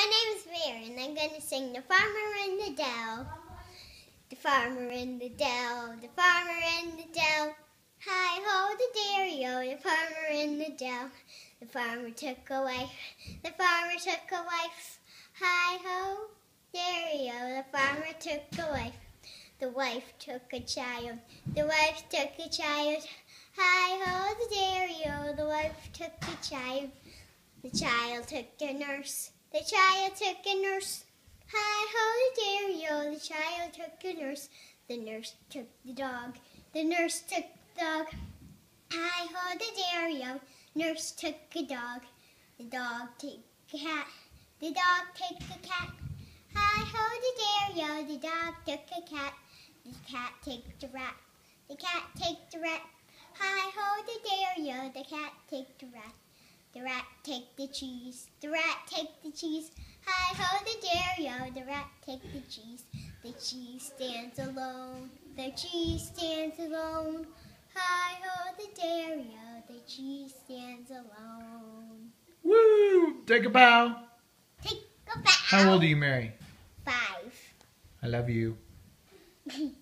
My name is Mary, and I'm going to sing The Farmer in the Dell. The farmer in the dell, the farmer in the dell. Hi-ho, the dairy-o, the farmer in the dell. The farmer took a wife, the farmer took a wife. Hi-ho, dairy-o, the farmer took a wife. The wife took a child, the wife took a child. Hi-ho, the dairy-o, the wife took a child. The child took a nurse, the child took a nurse. Hi-ho, the dairy-o, the child took a nurse. The nurse took the dog, the nurse took the dog. Hi-ho, the dairy-o, nurse took a dog. The dog took a cat, the dog took a cat. Hi-ho, the dairy-o, the dog took a cat. The cat took the rat, the cat took the rat. Hi-ho, the dairy-o, the cat took the rat. The rat take the cheese, the rat take the cheese. Hi-ho, the dairy-o, the rat take the cheese. The cheese stands alone, the cheese stands alone. Hi-ho, the dairy-o, the cheese stands alone. Woo! Take a bow. Take a bow. How old are you, Mary? 5. I love you.